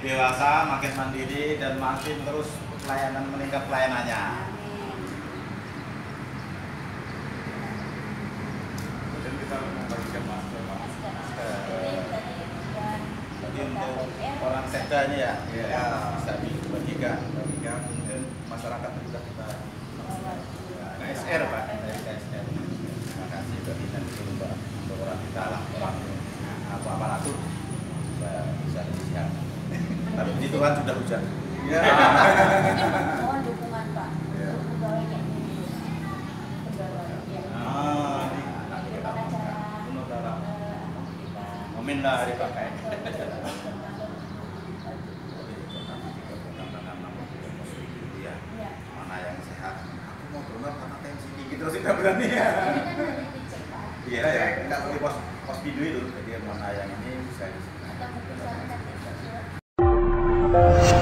dewasa, makin mandiri, dan makin terus meningkat pelayanannya. Dan kita membagikan masker. Jadi untuk orang sekda ini ya, bisa dibagikan. Kemudian masyarakat juga kita KSR Pak, KSR. Terima kasih bagi Mbak untuk orang kita lah, orang aparatur bisa siap. Tapi begitu kan sudah hujan. Ya. Mohon dukungan Pak. Pegawai kayak gini. Pegawai. Amin lah dipakai. Mana yang sehat? Aku mau donor karena tensi tinggi terus tidak berani ya. Iya ya, kita pergi pos video itu, jadi mana yang ini bisa.